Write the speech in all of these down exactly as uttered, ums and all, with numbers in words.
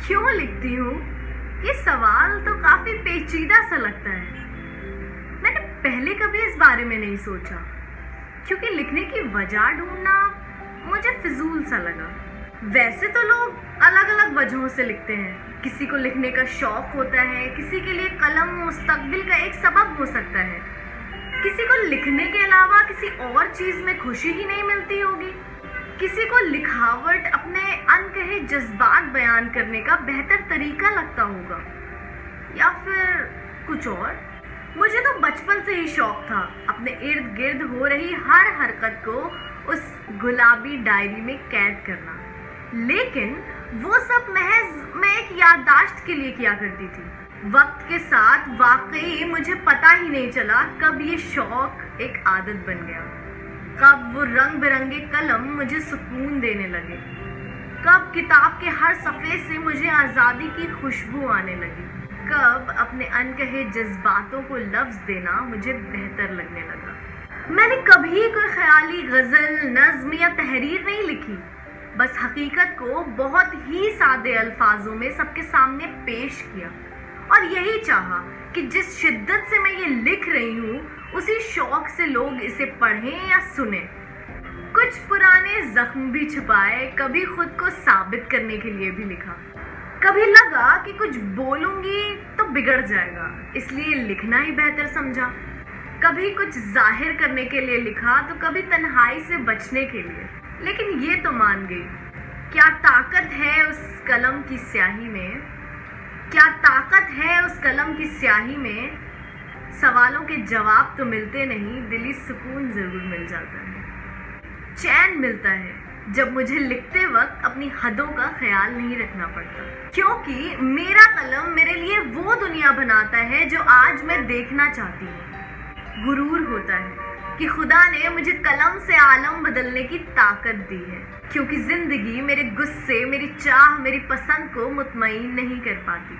क्यों लिखती हूँ? ये सवाल तो काफी पेचीदा सा लगता है। मैंने पहले कभी इस बारे में नहीं सोचा, क्योंकि लिखने की वजह ढूंढना मुझे फिजूल सा लगा। वैसे तो लोग अलग अलग वजहों से लिखते हैं। किसी को लिखने का शौक होता है, किसी के लिए कलम मुस्तकबिल का एक सबब हो सकता है, किसी को लिखने के अलावा किसी और चीज में खुशी ही नहीं मिलती होगी, किसी को लिखावट अपने अनकहे जज्बात बयान करने का बेहतर तरीका लगता होगा, या फिर कुछ और। मुझे तो बचपन से ही शौक था अपने इर्द गिर्द हो रही हर हरकत को उस गुलाबी डायरी में कैद करना, लेकिन वो सब महज मैं एक याददाश्त के लिए किया करती थी। वक्त के साथ वाकई मुझे पता ही नहीं चला कब ये शौक एक आदत बन गया, कब वो रंग बिरंगे कलम मुझे सुकून देने लगे, कब किताब के हर सफ़े से मुझे आज़ादी की खुशबू आने लगी, कब अपने अनकहे जज्बातों को लफ्ज़ देना मुझे बेहतर लगने लगा। मैंने कभी कोई ख्याली गज़ल, नज़्म या तहरीर नहीं लिखी, बस हकीकत को बहुत ही सादे अल्फाजों में सबके सामने पेश किया, और यही चाहा कि जिस शिद्दत से मैं ये लिख रही हूँ उसी शौक से लोग इसे पढ़ें या सुने। कुछ पुराने जख्म भी छुपाए, कभी खुद को साबित करने के लिए भी लिखा। कभी लगा कि कुछ बोलूंगी तो बिगड़ जाएगा, इसलिए लिखना ही बेहतर समझा। कभी कुछ जाहिर करने के लिए लिखा तो कभी तन्हाई से बचने के लिए, लेकिन ये तो मान गई, क्या ताकत है उस कलम की स्याही में, क्या ताकत है उस कलम की स्याही में। सवालों के जवाब तो मिलते नहीं, दिली सुकून जरूर मिल जाता है। चैन मिलता है जब मुझे लिखते वक्त अपनी हदों का ख्याल नहीं रखना पड़ता, क्योंकि मेरा कलम मेरे लिए वो दुनिया बनाता है जो आज मैं देखना चाहती हूँ। गुरूर होता है कि खुदा ने मुझे कलम से आलम बदलने की ताकत दी है, क्योंकि जिंदगी मेरे गुस्से, मेरी चाह, मेरी पसंद को मुतमईन नहीं कर पाती।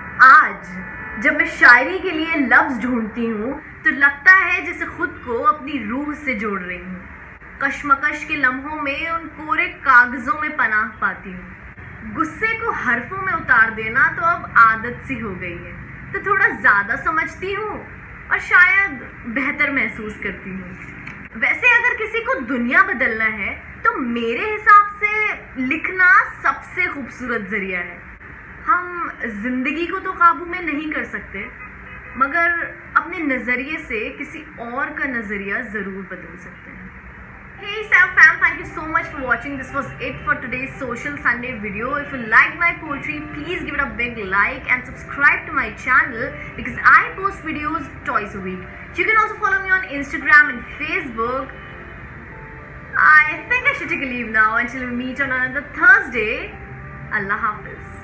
आज जब मैं शायरी के लिए लफ्ज ढूंढती हूँ तो लगता है जैसे खुद को अपनी रूह से जोड़ रही हूँ। कश्मकश के लम्हों में उन कोरे कागजों में पनाह पाती हूँ। गुस्से को हरफों में उतार देना तो अब आदत सी हो गई है, तो थोड़ा ज्यादा समझती हूँ और शायद बेहतर महसूस करती हूँ। वैसे अगर किसी को दुनिया बदलना है तो मेरे हिसाब से लिखना सबसे खूबसूरत जरिया है। हम जिंदगी को तो काबू में नहीं कर सकते, मगर अपने नजरिए से किसी और का नजरिया जरूर बदल सकते हैं। Hey Sam fam, thank you so much for watching. This was it for today's Social Sunday video. If you like my poetry, please give it a big like and subscribe to my channel because I post videos twice a week. You can also follow me on Instagram and Facebook. I think I should take a leave now until we meet on another Thursday. AllahHafiz.